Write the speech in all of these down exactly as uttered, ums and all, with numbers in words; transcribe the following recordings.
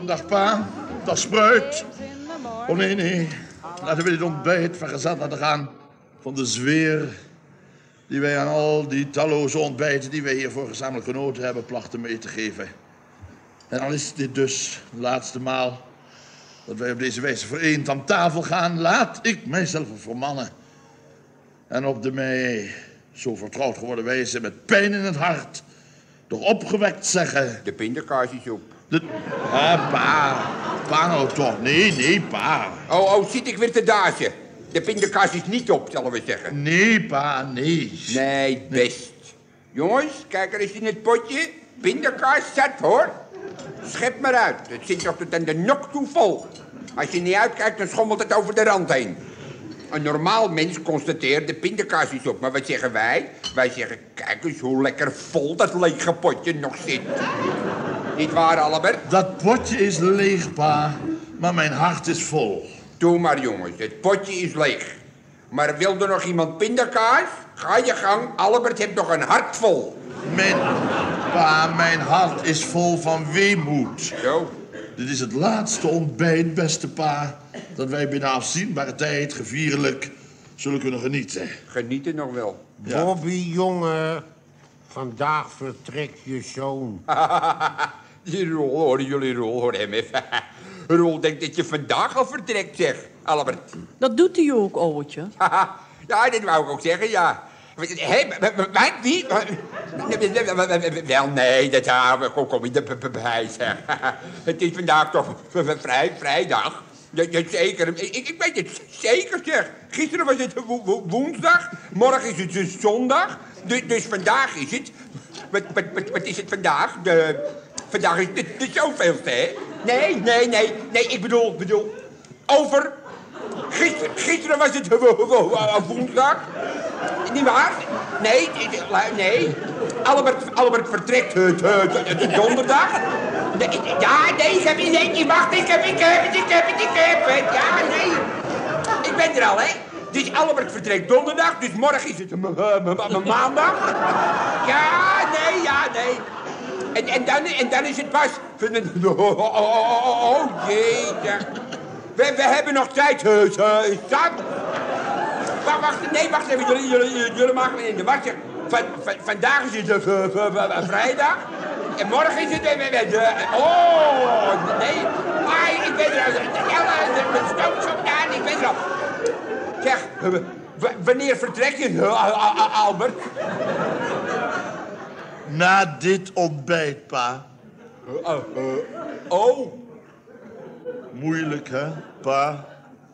Dag pa, dag Spruit. Oh nee, nee. Laten we dit ontbijt vergezeld laten gaan van de zweer die wij aan al die talloze ontbijten die wij hiervoor gezamenlijk genoten hebben plachten mee te geven. En al is dit dus de laatste maal dat wij op deze wijze vereend aan tafel gaan, laat ik mijzelf vermannen. En op de mij zo vertrouwd geworden wijze met pijn in het hart toch opgewekt zeggen... De pindakaas is op. De... Ah, pa. Pa nou toch. Nee, nee, pa. Oh, oh, zit ik weer te dazen. De pindakaas is niet op, zullen we zeggen. Nee, pa, nee. Nee, best. Nee. Jongens, kijk er eens in het potje. Pindakaas zat, hoor. Schep maar uit. Het zit toch tot aan de nok toe vol. Als je niet uitkijkt, dan schommelt het over de rand heen. Een normaal mens constateert, de pindakaas is op. Maar wat zeggen wij? Wij zeggen, kijk eens hoe lekker vol dat lege potje nog zit. Niet waar, Albert? Dat potje is leeg, pa. Maar mijn hart is vol. Doe maar, jongens. Het potje is leeg. Maar wil er nog iemand pindakaas? Ga je gang. Albert heeft nog een hart vol. Mijn... Pa, mijn hart is vol van weemoed. Zo. Dit is het laatste ontbijt, beste pa, dat wij binnen afzienbare tijd gevierlijk zullen kunnen genieten. Genieten nog wel. Ja. Bobby, jongen. Vandaag vertrekt je zoon. Die Rol, hoor jullie Rol, hoor hem even. Rol denkt dat je vandaag al vertrekt, zeg, Albert. Dat doet hij ook, ouwtje. Ja, dat wou ik ook zeggen, ja. Hé, wat, wie? Wel, nee, dat kom, kom je erbij, zeg. Het is vandaag toch vrij, vrijdag. Zeker, ik, ik weet het zeker, zeg. Gisteren was het wo wo woensdag, morgen is het dus zondag. Dus, dus vandaag is het... Wat, wat, wat, wat is het vandaag? De, vandaag is de, de zoveelste, hè? Nee, nee, nee, nee, ik bedoel, bedoel... Over... Gister, gisteren was het woensdag. Niet waar? Nee, nee. Albert, Albert vertrekt uh, donderdag. Nee, ja, nee, ik heb het niet. Wacht, ik heb, ik heb het, ik heb het, ik heb het. Ja, nee. Ik ben er al, hè. Dus Albert vertrekt donderdag, dus morgen is het maandag. Ja, nee, ja, nee. En, en, dan, en dan is het pas... Oh, oh, oh, oh jeetje. We, we hebben nog tijd, uh, uh, Sam. Wacht, wacht, nee, wacht even. Jullie, jullie, jullie maken me in de wacht. Van, van, vandaag is het uh, uh, uh, vrijdag. En morgen is het... Uh, uh, oh, nee. Ah, ik ben er al. Met stoot zo aan, ik ben er al. Zeg, uh, wanneer vertrek je, uh, Albert? Na dit ontbijt, pa. Uh, uh, oh. Moeilijk, hè, pa?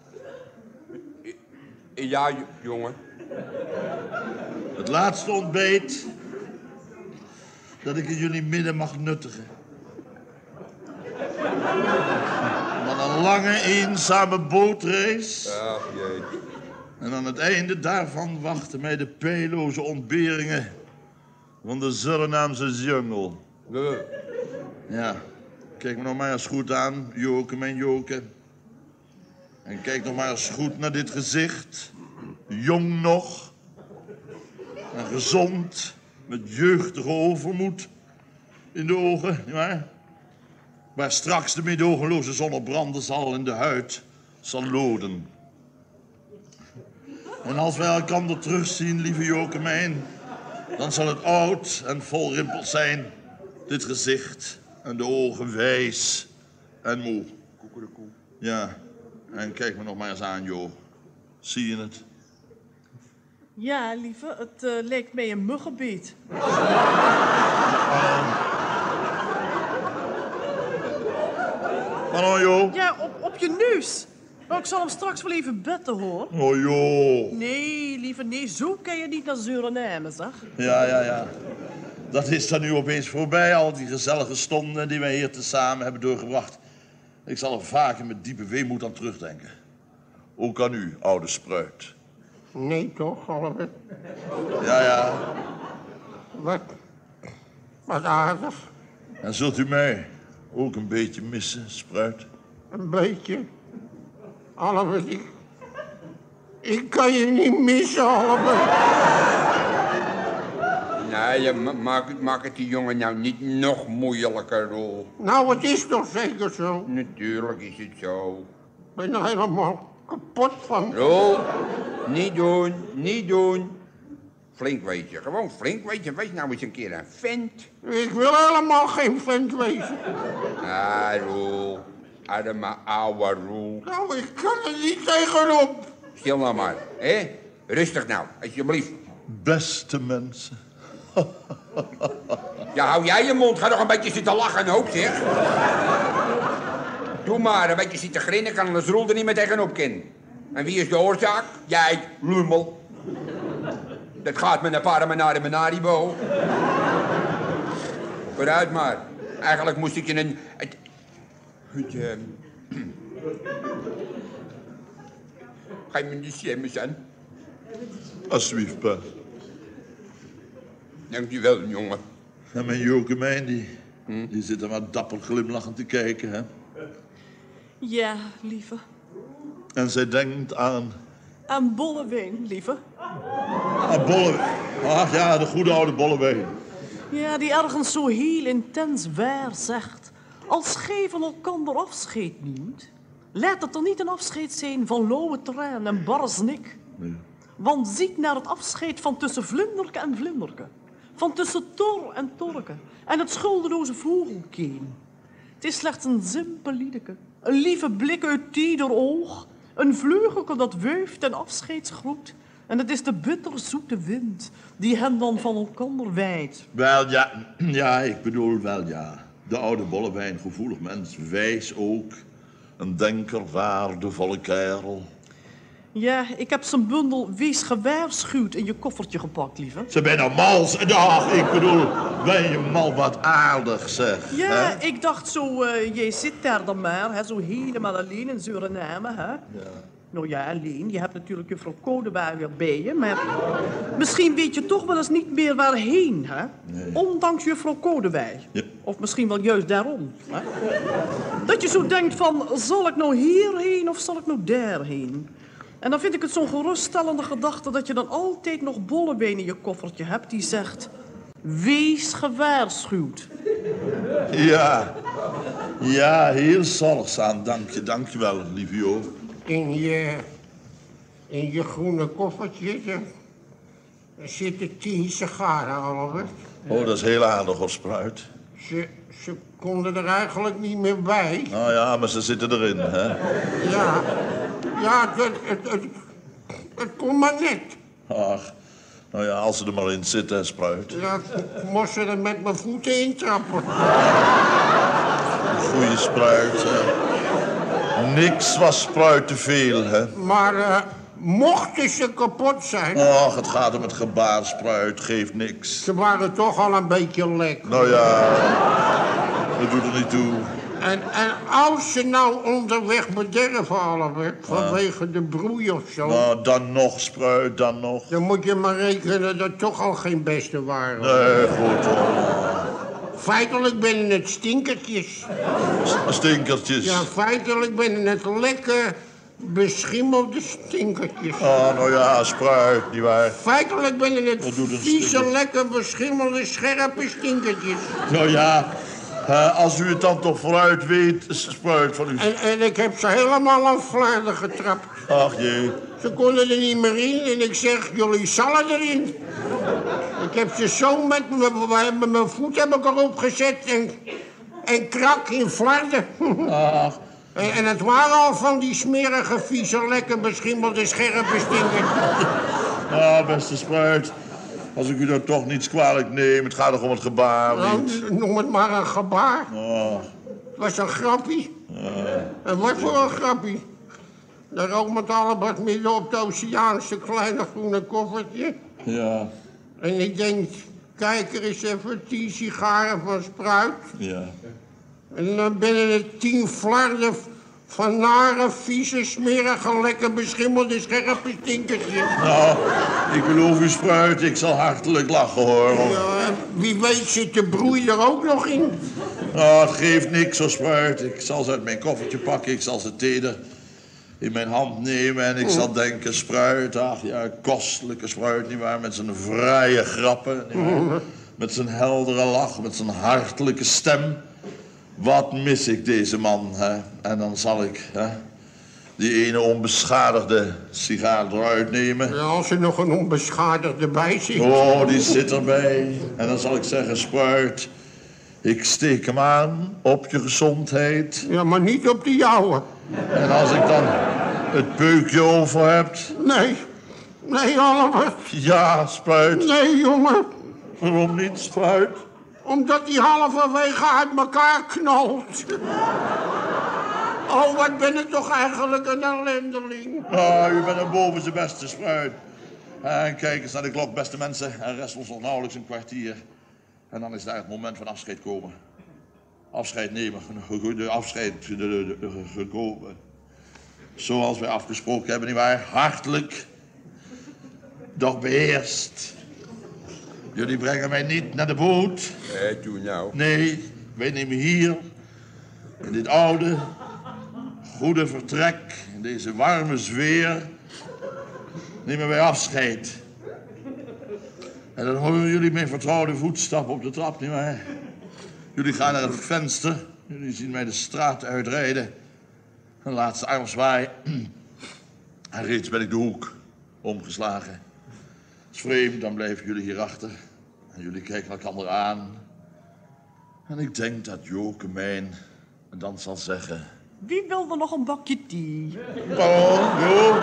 Ja, jongen. Het laatste ontbijt dat ik in jullie midden mag nuttigen. Dan een lange, eenzame bootreis. Ach, jee. En aan het einde daarvan wachten mij de peilloze ontberingen van de Surinaamse jungle. Uh. Ja. Kijk me nog maar eens goed aan, Joke, mijn Joke. En kijk nog maar eens goed naar dit gezicht. Jong nog. En gezond. Met jeugdige overmoed in de ogen, nietwaar? Waar straks de meedogenloze zon op branden zal en de huid zal loden. En als wij elkander terugzien, lieve Joke mijn, dan zal het oud en vol rimpels zijn, dit gezicht. En de ogen wijs en moe. Koekerekoe. Ja, en kijk me nog maar eens aan, Jo. Zie je het? Ja, lieve, het uh, lijkt mij een muggenbeet. Hallo, Jo. Ja, op, op je neus. Maar ik zal hem straks wel even betten, hoor. Oh, Jo. Nee, lieve, nee, zo kan je niet naar Suriname, zeg. Ja, ja, ja. Dat is dan nu opeens voorbij, al die gezellige stonden die wij hier tezamen hebben doorgebracht. Ik zal er vaker met diepe weemoed aan terugdenken. Ook aan u, oude Spruit. Nee, toch, Albert? Ja, ja. Wat? Wat aardig. En zult u mij ook een beetje missen, Spruit? Een beetje. Albert, ik... Ik kan je niet missen, Albert. Nee, ja, ma- maak, het- maak het die jongen nou niet nog moeilijker, Roel. Nou, het is toch zeker zo? Natuurlijk is het zo. Ik ben er helemaal kapot van. Roel, niet doen, niet doen. Flink wezen, gewoon flink wezen. Wees nou eens een keer een vent. Ik wil helemaal geen vent wezen. Ah, Roel. Arme ouwe Roel. Nou, ik kan er niet tegenop. Stil nou maar, hè? Rustig nou, alsjeblieft. Beste mensen. Ja, hou jij je mond. Ga nog een beetje zitten lachen en hoop, zeg. Doe maar, een beetje zitten grinnen, kan anders Roel er niet meer tegenop kan. En wie is de oorzaak? Jij, lummel. Dat gaat met een paramenari menaribo. Vooruit maar. Eigenlijk moest ik je een... Het, het, uh... Ga je me niet zwemmen aan? Alsjeblieft, pa. Dank je wel, jongen. En mijn Jokemijn, die, die zit er maar dapper glimlachend te kijken, hè. Ja, lieve. En zij denkt aan... Aan Bollewijn, lieve. aan Bollewijn. Ach ja, de goede oude Bollewijn. Ja, die ergens zo heel intens waar zegt. Als gij van elkander afscheid neemt, laat het er niet een afscheid zijn van lauwe traan en barre snik. Nee. Want ziet naar het afscheid van tussen vlinderke en vlinderke. Van tussen tor en torke. En het schuldeloze vogelkeen. Het is slechts een simpel liedeke. Een lieve blik uit ieder oog. Een vleugelke dat wuift en afscheidsgroet. En het is de bitterzoete wind die hen dan van elkander wijdt. Wel, ja, ja, ik bedoel wel, ja. De oude Bollewijn, gevoelig mens, wijs ook. Een denker, waardevolle kerel. Ja, ik heb zijn bundel Wees gewaarschuwd in je koffertje gepakt, lieve. Ze ben nou mals. Dag, ik bedoel, ben je mal wat aardig, zeg. Ja, hè? ik dacht zo, uh, jij zit daar dan maar, hè, zo helemaal alleen in Suriname, hè. Ja. Nou ja, alleen, je hebt natuurlijk juffrouw Kodewaar weer bij je, maar misschien weet je toch wel eens niet meer waarheen, hè? Nee. Ondanks juffrouw Kodewij. Ja. Of misschien wel juist daarom, hè? Dat je zo denkt van, zal ik nou hierheen of zal ik nou daarheen? En dan vind ik het zo'n geruststellende gedachte dat je dan altijd nog Bollewijn in je koffertje hebt die zegt, wees gewaarschuwd. Ja, ja, heel zorgzaam, dank je, dank je wel, lieve Jo. In je, in je groene koffertje er, er zitten tien sigaren, Albert. Oh, dat is heel aardig, hoor, Spruit. Ze, ze konden er eigenlijk niet meer bij. Nou ja, maar ze zitten erin, hè. Ja, ja het, het, het, het kon maar net. Ach, nou ja, als ze er maar in zitten, hè, Spruit. Ja, ik moest ze er met mijn voeten intrappen. Goeie Spruit, hè. Niks was Spruit te veel, hè. Maar uh, mochten ze kapot zijn, Och, het gaat om het gebaar, Spruit, geeft niks. ze waren toch al een beetje lek. Nou ja, dat doet er niet toe. En, en als ze nou onderweg bederven, Albert, vanwege de broei of zo, Nou, dan nog, Spruit, dan nog. dan moet je maar rekenen dat het toch al geen beste waren. Nee, goed, hoor. Feitelijk ben het stinkertjes. Stinkertjes. Ja, feitelijk ben het lekker beschimmelde stinkertjes. Oh, nou ja, Spruit, nietwaar. Feitelijk ben het Wat doet een vieze, stinker? lekker beschimmelde, scherpe stinkertjes. Nou ja, uh, als u het dan toch vooruit weet, Spruit van u. En, en ik heb ze helemaal aan flarden getrapt. Ach jee. Ze konden er niet meer in en ik zeg, jullie zallen erin. Ik heb ze zo met mijn- met mijn voet heb ik erop gezet en, en krak in flarden. Ach, En, en het waren al van die smerige, vieze, lekker beschimmelde, scherpe stinkertjes. ah, beste Spruit. Als ik u dan toch niets kwalijk neem, het gaat toch om het gebaar, Nou, niet? noem het maar een gebaar. Oh, Het was een grappie. En wat voor een grappie. Daar ook met Albert midden op de oceaanse kleine groene koffertje. ja, En ik denk, kijk er eens even tien sigaren van Spruit. ja. En dan binnen het tien flarden van nare, vieze, smerige, lekker beschimmelde, scherpe stinkertjes. Nou, ik geloof u, Spruit, ik zal hartelijk lachen, hoor. Want, Ja, en wie weet zit de broei er ook nog in. nou, het geeft niks, zo Spruit. Ik zal ze uit mijn koffertje pakken, ik zal ze teder in mijn hand nemen en ik zal denken, Spruit, ach ja, kostelijke Spruit, nietwaar, met zijn vrije grappen, nietwaar. met zijn heldere lach, met zijn hartelijke stem. Wat mis ik deze man, hè? En dan zal ik, hè, die ene onbeschadigde sigaar eruit nemen. Ja, als er nog een onbeschadigde bij zit. Oh, die zit erbij. En dan zal ik zeggen, Spruit, ik steek hem aan op je gezondheid. Ja, maar niet op de jouwe. En als ik dan het peukje over heb... Nee, nee, Oliver. Ja, Spruit. Nee, jongen. Waarom niet, Spruit? Omdat die halverwege uit elkaar knalt. Oh, wat ben ik toch eigenlijk een ellendeling. Ah, u bent een boven zijn beste, Spruit. En kijk eens naar de klok, beste mensen. Er rest ons nog nauwelijks een kwartier. En dan is daar het moment van afscheid komen. Afscheid nemen, de afscheid de, de, de, gekomen. Zoals wij afgesproken hebben, nietwaar? Hartelijk, doch beheerst. Jullie brengen mij niet naar de boot. Eh, doe nou. Nee, wij nemen hier, in dit oude, goede vertrek, in deze warme sfeer, nemen wij afscheid. En dan horen jullie mijn vertrouwde voetstappen op de trap, nietwaar? Jullie gaan naar het venster, jullie zien mij de straat uitrijden. Een laatste armzwaai. En reeds ben ik de hoek omgeslagen. Het is vreemd, dan blijven jullie hierachter. En jullie kijken elkaar aan. En ik denk dat Joke mijn dan zal zeggen... Wie wil er nog een bakje thee? Oh, Jo.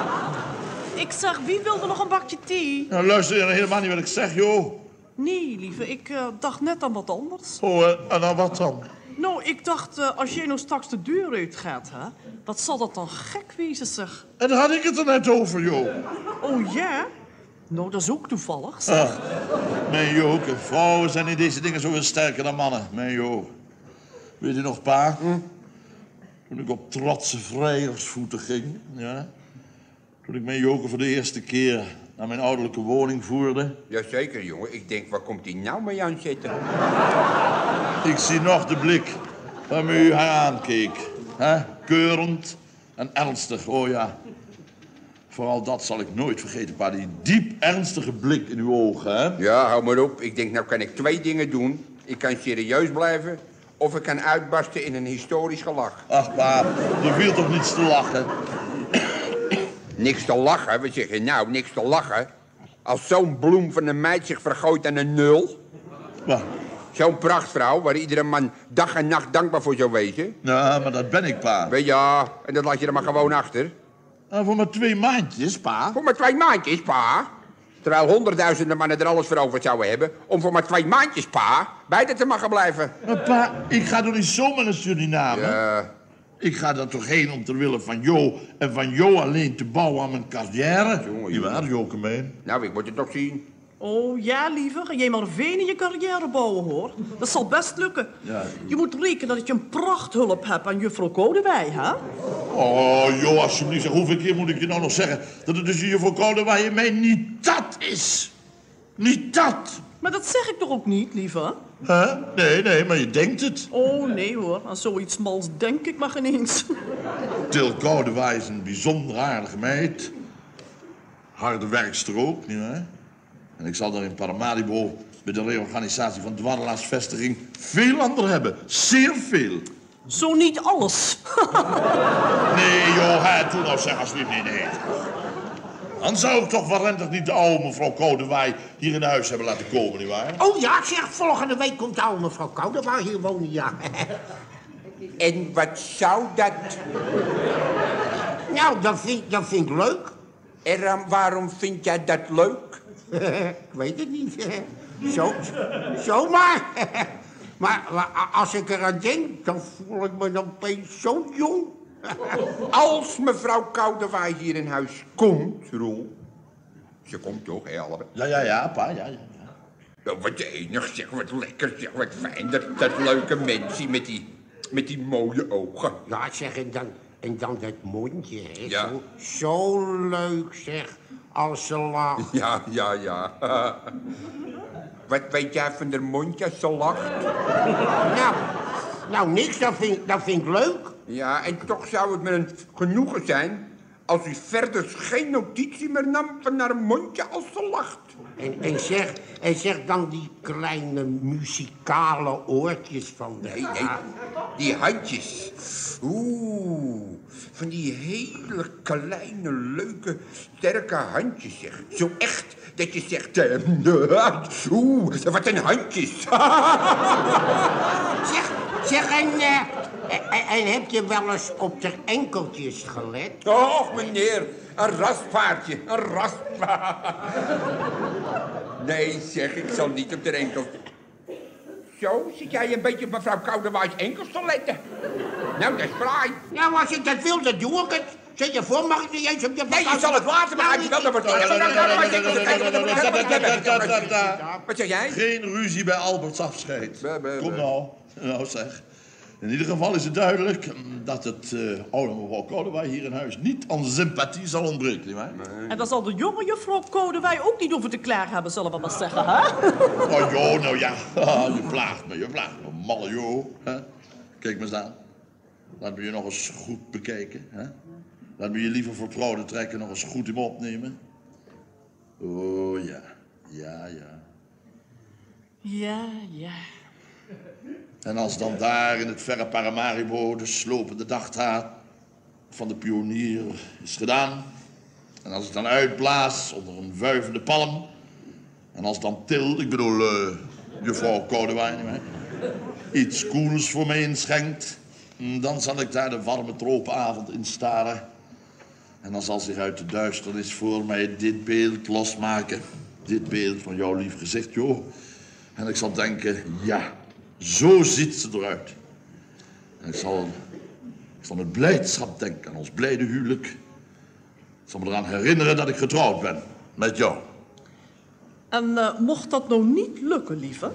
Ik zeg, wie wil er nog een bakje thee? Nou, luister je helemaal niet wat ik zeg, Jo. Nee, lieve, ik uh, dacht net aan wat anders. Oh, en uh, nou wat dan? Nou, ik dacht, uh, als jij nou straks de deur uitgaat, hè, wat zal dat dan gek wezen, zeg. En daar had ik het er net over, Jo. Oh ja? Nou, dat is ook toevallig, zeg. Ah, mijn Joke, vrouwen zijn in deze dingen zoveel sterker dan mannen, mijn Jo. Weet je nog, pa? Hm? Toen ik op trotse vrijersvoeten ging, ja. Toen ik mijn Joke voor de eerste keer naar mijn ouderlijke woning voerde. Jazeker, jongen. Ik denk, waar komt hij nou mee aan zitten? Ik zie nog de blik waarmee u haar aankeek. Hè? Keurend en ernstig, oh ja. Vooral dat zal ik nooit vergeten, pa. Die diep ernstige blik in uw ogen, hè? Ja, hou maar op. Ik denk, nou kan ik twee dingen doen. Ik kan serieus blijven, of ik kan uitbarsten in een historisch gelach. Ach, pa, er viel toch niets te lachen? Niks te lachen? Wat zeg je nou? Niks te lachen? Als zo'n bloem van een meid zich vergooit aan een nul. Wat? Zo'n prachtvrouw, waar iedere man dag en nacht dankbaar voor zou wezen. Ja, maar dat ben ik, pa. Weet je, ja, en dat laat je er maar gewoon achter. En voor maar twee maandjes, pa. Voor maar twee maandjes, pa. Terwijl honderdduizenden mannen er alles voor over zouden hebben... om voor maar twee maandjes, pa, bij dat te mogen blijven. Maar pa, ik ga toch niet zomaar naar Suriname? Ja. Ik ga daar toch heen om ter wille van Jo... en van Jo alleen te bouwen aan mijn carrière. Jongen, Niet waar, Joke meen? Nou, ik moet het toch zien. Oh ja, lieve, ga jij maar veen in je carrière bouwen, hoor. Dat zal best lukken. Ja. Je moet rekenen dat je een prachthulp hebt aan juffrouw Kodewij, hè? Oh, Jo, alsjeblieft, zeg, hoeveel keer moet ik je nou nog zeggen... dat het dus juffrouw Kodewij mij niet dat is? Niet dat. Maar dat zeg ik toch ook niet, lieve? Huh? Nee, nee, maar je denkt het. Oh, nee hoor, aan zoiets mals denk ik maar geen eens. Til Kodewij is een bijzonder aardige meid. Harde werkster ook, nietwaar? En ik zal daar in Paramaribo bij de reorganisatie van dwarrelaarsvestiging veel aan hebben. Zeer veel. Zo niet alles. Nee, joh, hè, doe nou zeg alsjeblieft nee, nee. Dan zou ik toch warempig niet de oude mevrouw Kodewij hier in huis hebben laten komen, nietwaar? Oh ja, zeg, volgende week komt de oude mevrouw Kodewij hier wonen, ja. En wat zou dat... Nou, dat vind, dat vind ik leuk. En um, waarom vind jij dat leuk? Ik weet het niet. Zo, zomaar. Maar, maar als ik eraan denk, dan voel ik me dan opeens zo jong. Als mevrouw Kodewij hier in huis komt, Roel... Ze komt toch, hè, allebei? Ja, ja, ja, pa, ja, ja. Ja, wat enig, zeg, wat lekker, zeg, wat fijn. Dat, dat leuke mensje met die, met die mooie ogen. Ja, zeg, en dan, en dan dat mondje, hè. Ja. Zo, zo leuk, zeg, als ze lacht. Ja, ja, ja. Wat weet jij van haar mondje als ze lacht? Nou, nou, niks, dat vind, dat vind ik leuk. Ja, en toch zou het me een genoegen zijn... als u verder geen notitie meer nam van haar mondje als ze lacht. En, en, zeg, en zeg dan die kleine muzikale oortjes van de... Nee, nee, die handjes. Oeh, van die hele kleine, leuke, sterke handjes, zeg. Zo echt dat je zegt... Uh, Oeh, wat een handjes. Zeg, zeg en, uh, en, en heb je wel eens op de enkeltjes gelet? Och, meneer, een raspaardje, een raspaard. Nee, zeg, ik zal niet op de enkels. Zo, zit jij een beetje op mevrouw Koudewijs enkels te letten? Nou, dat is fraai. Nou, als ik dat wil, dan doe ik het. Zet je voor, mag ik niet eens op je... Nee, je zal het laten, maar als je wel... Wat zeg jij? Geen ruzie bij Alberts afscheid. Kom nou. Nou zeg. In ieder geval is het duidelijk dat het uh, oude mevrouw Koudewaai hier in huis niet aan sympathie zal ontbreken, nietwaar? Nee. En dan zal de jonge juffrouw Koudewaai ook niet over te klaar hebben, zullen we maar zeggen, hè? Oh, joh, nou ja. Je plaagt me, je plaagt me. Malle, joh. Kijk me eens aan. Laat me je nog eens goed bekijken, hè? Laat me je liever voor trouwde trekken nog eens goed in me opnemen. Oh, ja. Ja, ja. Ja, ja. En als dan daar in het verre Paramaribo de slopende dagtaat van de pionier is gedaan. En als ik dan uitblaas onder een wuivende palm. En als dan Til, ik bedoel uh, juffrouw Koudewaai, iets koels voor mij inschenkt. Dan zal ik daar de warme tropenavond in staren. En dan zal zich uit de duisternis voor mij dit beeld losmaken. Dit beeld van jouw lief gezicht, joh. En ik zal denken, ja, zo ziet ze eruit. En ik zal, ik zal met blijdschap denken aan ons blijde huwelijk. Ik zal me eraan herinneren dat ik getrouwd ben met jou. En uh, mocht dat nou niet lukken, lieve?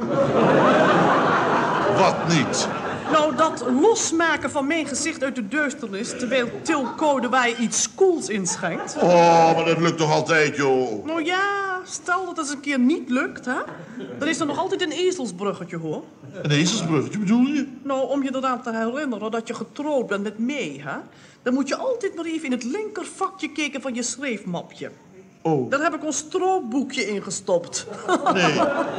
Wat niet? Nou, dat losmaken van mijn gezicht uit de duisternis... terwijl Til Koudewaai iets cools inschenkt. Oh, maar dat lukt toch altijd, joh? Nou ja, stel dat het eens een keer niet lukt, hè? Dan is er nog altijd een ezelsbruggetje, hoor. Een ezelsbruggetje, bedoel je? Nou, om je eraan te herinneren dat je getrouwd bent met mij, hè? Dan moet je altijd maar even in het linkervakje kijken van je schreefmapje. Oh. Daar heb ik ons stroopboekje ingestopt. Nee.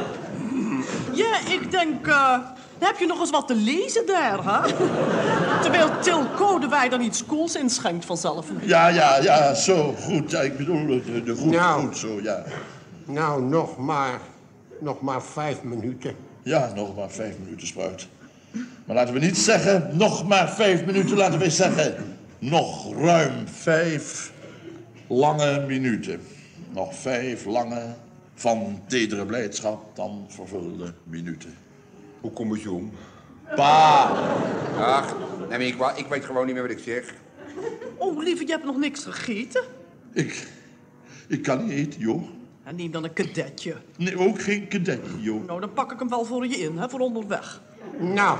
Ja, ik denk... Uh, dan heb je nog eens wat te lezen daar, hè? Terwijl Til Koudewaai dan iets cools inschenkt vanzelf. Ja, ja, ja, zo, goed. Ja, ik bedoel, de, de goed, nou, goed, zo, ja. Nou, nog maar, nog maar vijf minuten. Ja, nog maar vijf minuten, Spruit. Maar laten we niet zeggen, nog maar vijf minuten. Laten we zeggen, nog ruim vijf lange minuten. Nog vijf lange, van tedere blijdschap dan vervulde minuten. Hoe kom je zo om? Pa! Ach, nee, ik, ik weet gewoon niet meer wat ik zeg. Oh, lieve, je hebt nog niks gegeten? Ik, ik kan niet eten, joh. En neem dan een kadetje. Nee, ook geen kadetje, joh. Nou, dan pak ik hem wel voor je in, hè, voor onderweg. Nou,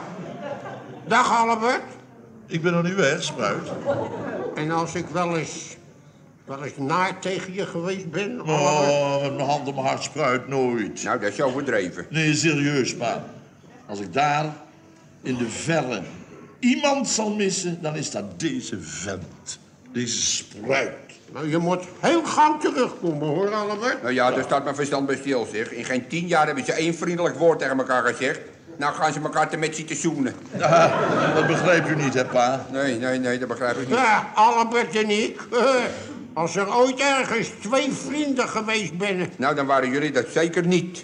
dag Albert. Ik ben nog niet weg, Spruit. En als ik wel eens, wel eens naar tegen je geweest ben, Albert? Oh, met mijn hand op mijn hart, Spruit, nooit. Nou, dat is overdreven. Nee, serieus, pa. Als ik daar in de verre iemand zal missen, dan is dat deze vent. Deze Spruit. Nou, je moet heel gauw terugkomen, hoor, Albert. Nou ja, daar staat mijn verstand bij stil, zeg. In geen tien jaar hebben ze één vriendelijk woord tegen elkaar gezegd. Nou gaan ze elkaar te met zitten zoenen. Ja, dat begrijp u niet, hè, pa? Nee, nee, nee, dat begrijp ik niet. Ja, Albert en ik. Uh, als er ooit ergens twee vrienden geweest ben. Nou, dan waren jullie dat zeker niet.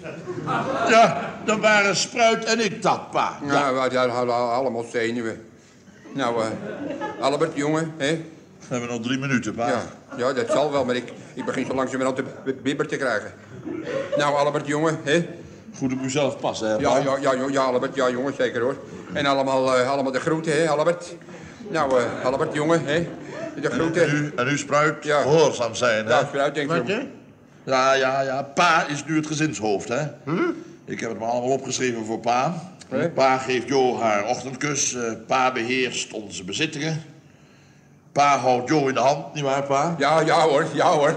Ja, dan waren Spruit en ik dat, pa. Ja. Nou, we hadden allemaal zenuwen. Nou, uh, Albert, jongen, hè? We hebben nog drie minuten, pa. Ja, ja, dat zal wel, maar ik, ik begin zo langzamerhand de bibber te krijgen. Nou, Albert, jongen, hè? Goed op uzelf passen, hè, pa? Ja, ja, ja, ja, Albert, ja, jongen, zeker hoor. En allemaal, uh, allemaal de groeten, hè, Albert? Nou, uh, Albert, jongen, hè? De groeten. En u, en u Spruit, Ja. gehoorzaam zijn, hè? Ja, Spruit, denk Wat, ik. hè? Ja, ja, ja. Pa is nu het gezinshoofd, hè? Hm? Ik heb het me allemaal opgeschreven voor pa. Hè? Pa geeft Jo haar ochtendkus. Uh, pa beheerst onze bezittingen. Pa houdt Jo in de hand, nietwaar, pa? Ja, ja hoor, ja hoor.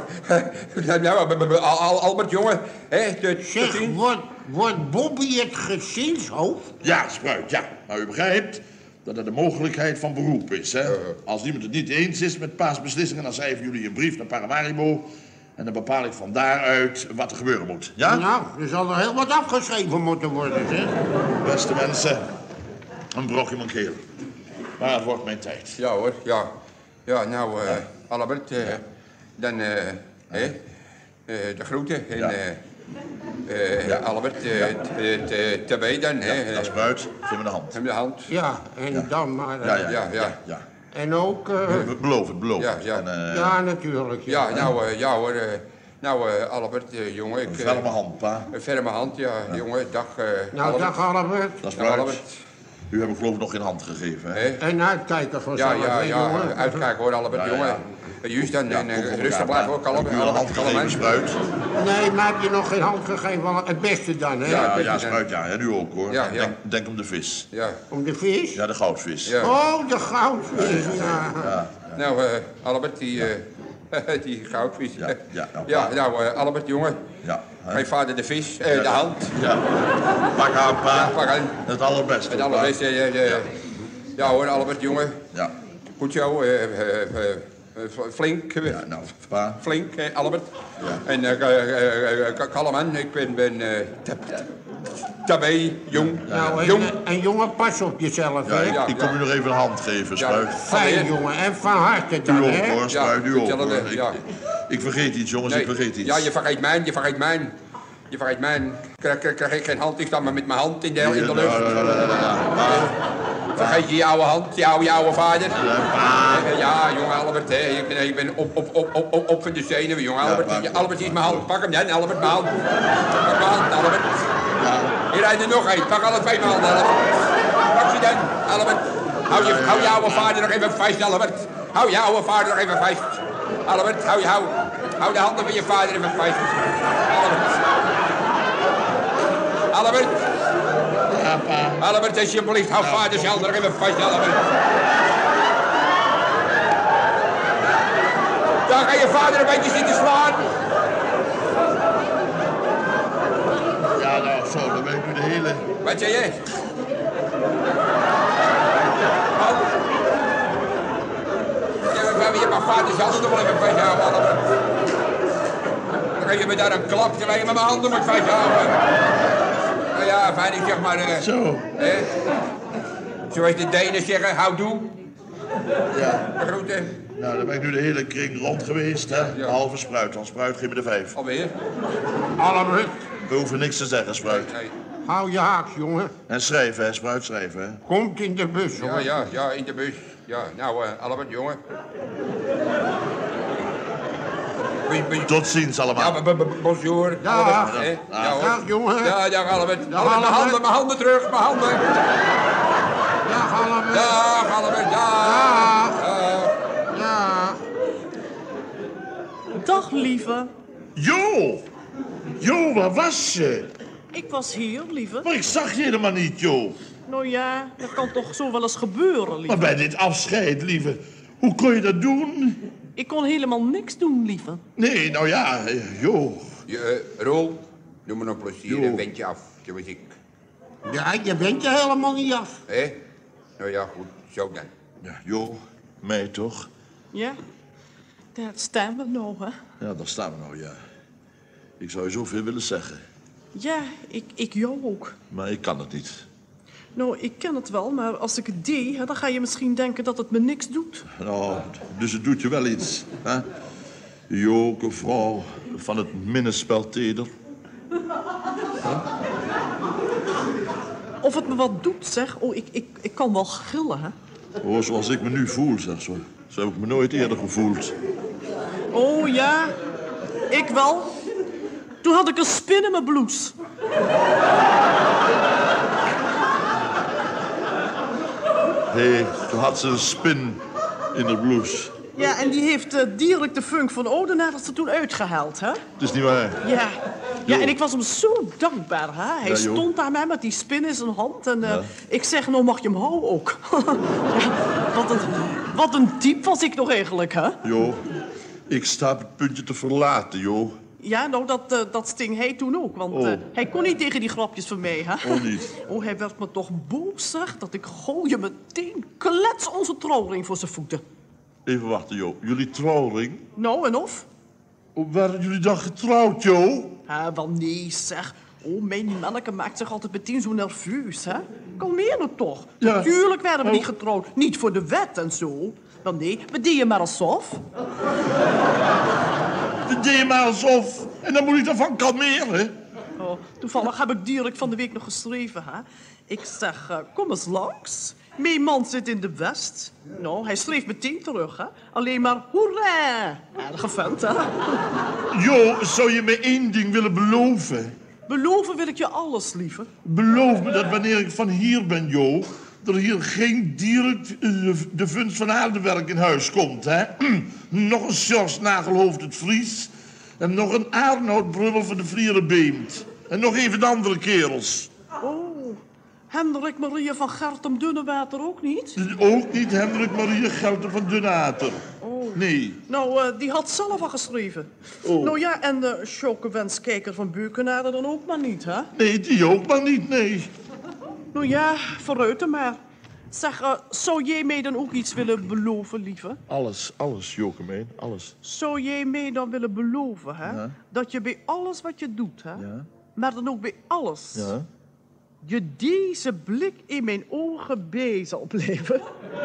Nou, Al- Albert, jongen, hè? Tot Zeg, ziens. wordt, wordt Bobby het gezinshoofd? Ja, Spruit, ja. Nou, u begrijpt. dat er de mogelijkheid van beroep is. Hè? Als iemand het niet eens is met Pa's beslissingen, dan schrijven jullie een brief naar Paramaribo. En dan bepaal ik van daaruit wat er gebeuren moet. Ja? Nou, er zal er heel wat afgeschreven moeten worden, zeg. Beste mensen, een brokje mijn keel. Maar het wordt mijn tijd. Ja hoor, ja. Ja, nou, uh, Albert, uh, dan, uh, hè, uh, de groeten. En, Ja. uh, uh, Ja. Albert, uh, tabé dan, hè. Ja, dat is buit. Geef me de hand. Hem de hand. Ja, en dan maar... eh, Ja, ja, Ja, ja. ja. ja. En ook... eh, Be- Beloof het, beloof Ja, het. ja. En, eh, ja, natuurlijk. Ja, nou, uh, ja hoor. Uh, nou, uh, Albert, uh, jongen, ik... Een uh, ferme hand, pa. Een ferme hand, ja, jongen. Dag, uh, Nou, Albert. dag Albert. Dat is Dag, buit. Albert. U hebt me geloof ik nog geen hand gegeven, hè? Hè? En uitkijken voor Ja, zelf, ja, hè, ja, jongen. uitkijken hoor, Albert, Ja, ja, jongen. ja. Uh, Juist dan, Ja, en uh, kom voor rustig elkaar, blijven pa. ook, kalm. Heb ik u al een hand gegeven, Spruit? Nee, maar heb je nog geen hand gegeven? Wel het beste dan, hè? Ja. Ja, weet ja, je, Spruit, ja. En u ook, hoor. Ja, ja. Denk, denk om de vis. Ja, Om de vis? Ja, de goudvis. ja. Oh, de goudvis, ja. Nou, uh, Albert, die, uh, die goudvis. Ja, ja, nou, ja pa. nou, uh, Albert, jongen. Ja. hè? Geef vader de vis, uh, de hand. Ja. Pak aan, pa. Pak aan. Het allerbeste. Het pa. allerbeste. Uh, de, ja hoor, Albert, jongen. Ja. Goed zo, uh, uh, uh, uh, flink. Uh, Ja, nou, pa. Flink, uh, Albert. Ja. En uh, uh, uh, kalm aan, ik ben, ben uh, tabé, jong. Nou, en, jong. en jongen, pas op jezelf, Ja, hè? ik, Ja, ik kom ja. u nog even een hand geven, Spruit. Fijn, jongen. En van harte dan, U ook, hè? hoor, Spruit, u ook, hetzelfde, hoor. Ik, ja. ik vergeet iets, jongens, Nee. ik vergeet iets. Ja, je vergeet mijn, je vergeet mijn. Je vergeet mijn. Krijg, krijg, krijg ik geen hand, ik sta maar met mijn hand in de, in de lucht. Ja, ja, ja, ja, ja. Pa. Vergeet je je oude hand, je oude, je oude vader. Ja, pa. Ja, jongen Albert, hè. Ik ben, ik ben op, op, op, op, op, op van de zenuwen, jongen Albert. pa, Ja, pa, Albert, hier is pa, mijn hand. Pak hem dan, Albert, mijn hand. Pak mijn hand, Albert. Hier rijdt er nog één. Pak alle twee mijn handen, Albert. Pak ze dan, Albert. Hou je, hou je oude vader nog even vast, Albert. Hou je oude vader nog even vast. Albert, hou, je, hou, hou de handen van je vader even vast. Albert. Albert. Ja, pa. Albert, alsjeblieft, hou vader zelf nog even vast, Albert. Dan ga je vader een beetje zitten slaan. Ja, nou, zo, dan ben ik nu de hele... Wat zei je? Wat? Ja, je mag vader zelf nog wel even vasthouden, Albert. Dan geef je me daar een klap terwijl je met mijn handen moet vasthouden. Nou ja, fijn, ik zeg maar... Uh, Zo. hè? Zoals de Denen zeggen, houdoe. Ja. De groeten. Nou, dan ben ik nu de hele kring rond geweest, hè. Behalve Spruit, want Spruit geef me de vijf. Alweer? Albert, We hoeven niks te zeggen, Spruit. Nee. hou je haaks, jongen. En schrijven, hè, Spruit, schrijven, hè. Komt in de bus, Ja, hoor. ja, ja, in de bus. Ja, nou, uh, Albert, jongen. Bus- bus- Tot ziens allemaal. Ja, b- b- b- bonjour. Ja. Albert, hè? Ja, hoor. Dag, jongen. Ja, dag, Albert. Dag, Albert, mijn Albert. handen, mijn handen terug, mijn handen. Dag, Albert. Dag, Albert, dag. Dag. Dag. Ja. Dag, lieve. Jo! Jo, waar was je? Ik was hier, lieve. Maar ik zag je helemaal niet, Jo. Nou ja, dat kan toch zo wel eens gebeuren, Maar lieve. bij dit afscheid, lieve. Hoe kon je dat doen? Ik kon helemaal niks doen, lieve. Nee, nou ja, eh, Jo. Je, uh, Roel, doe me nog plezier Jo. en wend je af, zoals ik. Ja, je bent er helemaal niet af. Hé? Nou ja, goed, zo dan. Ja, Jo, mij toch? Ja, daar staan we nou, hè. Ja, daar staan we nou, ja. Ik zou je zoveel willen zeggen, Ja, ik, ik jou ook. maar ik kan het niet. Nou, ik ken het wel, maar als ik het deed, hè, dan ga je misschien denken dat het me niks doet. Nou, dus het doet je wel iets, hè? Joke, vrouw van het minnespel teder. Of het me wat doet, zeg. Oh, ik, ik, ik kan wel gillen, hè. Oh, zoals ik me nu voel, zeg zo. Zo heb ik me nooit eerder gevoeld. Oh ja, ik wel. Toen had ik een spin in mijn blouse. Hé, hey, toen had ze een spin in de blouse. Ja, en die heeft uh, dierlijk de funk van Oudenaar dat ze toen uitgehaald, hè? Het is niet waar. Ja. Ja, Jo. en ik was hem zo dankbaar, hè? Hij Ja, Jo. stond daar mij met die spin in zijn hand en uh, Ja. ik zeg, nou mag je hem houden ook. Ja, wat, een, wat een diep was ik nog eigenlijk, hè? Jo, ik sta op het puntje te verlaten, Jo. Ja, nou, dat, uh, dat sting hij toen ook. Want uh, Oh. hij kon niet tegen die grapjes van mij, hè? Oh, niet. Oh, hij werd me toch boos, zeg, dat ik gooide meteen klets onze trouwring voor zijn voeten. Even wachten, Jo. Jullie trouwring? Nou, en of? Hoe waren jullie dan getrouwd, Jo? Ja, wel nee, zeg. Oh, mijn manneke maakt zich altijd meteen zo nerveus, hè? Kalmeer nou toch. Ja. Natuurlijk werden we Oh. niet getrouwd. Niet voor de wet en zo. Wel nee, we deden maar alsof. De deed je maar alsof. En dan moet ik daarvan kalmeren. Oh, toevallig heb ik direct van de week nog geschreven, hè. Ik zeg, uh, kom eens langs. Mijn man zit in de West. Nou, hij schreef meteen terug, hè. Alleen maar, hoera. Aardige vent, hè. Jo, zou je me één ding willen beloven? Beloven wil ik je alles, lieve. Beloof me dat wanneer ik van hier ben, Jo, er hier geen direct uh, de vunst van aardewerk in huis komt, hè? Nog een Sjors Nagelhoofd het Fries. En nog een Arnoud Brummel van de Vlierenbeemd. En nog even de andere kerels. Oh, Hendrik Maria van Gertem Dunnewater ook niet? Ook niet Hendrik Maria Gelter van Dunater. Oh. Nee. Nou, uh, die had zelf al geschreven. Oh. Nou ja, en de Sjokewenskijker van Beukenade dan ook maar niet, hè? Nee, die ook maar niet, nee. Nou ja, vooruit dan maar. Zeg, uh, zou jij mij dan ook iets willen beloven, lieve? Alles, alles, Jokemeen, alles. Zou jij mij dan willen beloven, hè? Ja. Dat je bij alles wat je doet, hè? Ja. Maar dan ook bij alles. Ja? Je deze blik in mijn ogen bij zal blijven.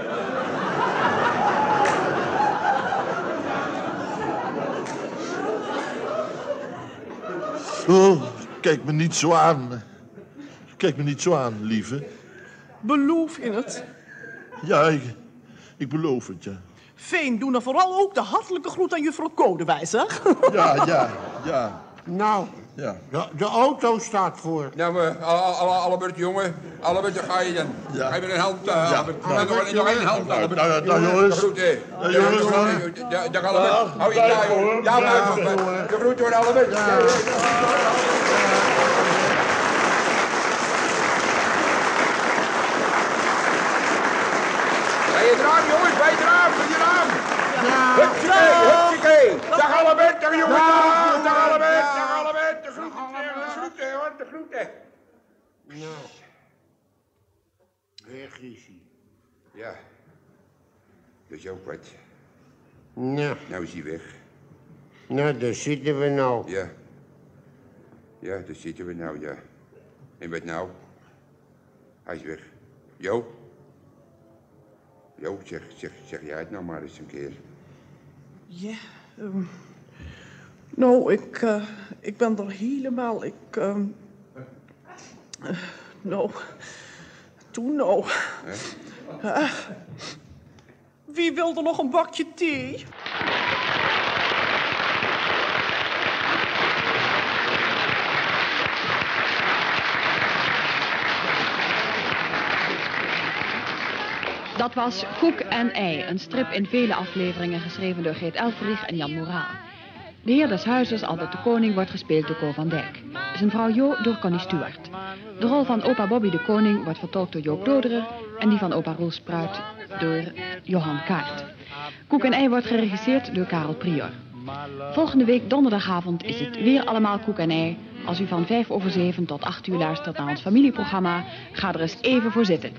Oh, kijk me niet zo aan. Kijk me niet zo aan, lieve. Beloof in het. Ja, ik, ik beloof het, ja. Fijn, doe dan vooral ook de hartelijke groet aan juffrouw Kodewijs, hè? Ja, ja, ja, Nou, ja. de, de auto staat voor. Nou, uh, alle, Albert, jongen. Albert, daar ga je dan. Ja. Ga je met een hand, uh, Ja. Albert. Nou, nog, nog, nog één hand, Nou, Albert. nou, nou, jongens. De groeten. Ja, jongens, hoor. Dag, dag, Albert. Dag, Hou je dag, klaar, hoor. jongen. Ja, Dag, maar hoor. de groeten hoor, Albert. Ja. Bij je raam, jongens, bij je raam, bij je raam. Hupsakee, hupsakee. Dag Albert, dag jongens. Dag, dag Albert, dag Albert. De groeten, de groeten hoor, de groeten. Nou, weg is hij. Ja, dat is ook wat. Nou, Nou is hij weg. nou, daar zitten we nou. Ja. Ja, daar zitten we nou, ja. En wat nou? Hij is weg. Jo? Jo, zeg, zeg, zeg jij het nou maar eens een keer. Ja, um, nou, ik, uh, ik ben er helemaal, ik, um, uh, nou, toen nou. Uh, wie wil er nog een bakje thee? Dat was Koek en Ei, een strip in vele afleveringen geschreven door Geert Elfrich en Jan Moraal. De heer des huizes, Albert de Koning, wordt gespeeld door Co van Dijk. Zijn vrouw Jo door Connie Stuart. De rol van opa Bobby de Koning wordt vertolkt door Joop Doderen en die van opa Roel Spruit door Johan Kaart. Koek en Ei wordt geregisseerd door Karel Prior. Volgende week donderdagavond is het weer allemaal Koek en Ei. Als u van vijf over zeven tot acht uur luistert naar ons familieprogramma, ga er eens even voor zitten.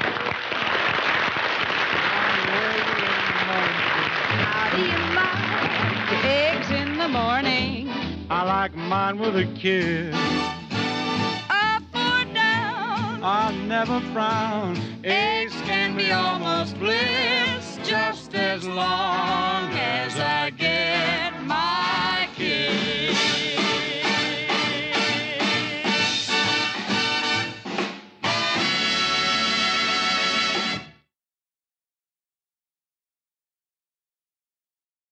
How do you like your eggs in the morning? I like mine with a kiss. Up or down? I never frown. Eggs can be almost bliss, just as long as I get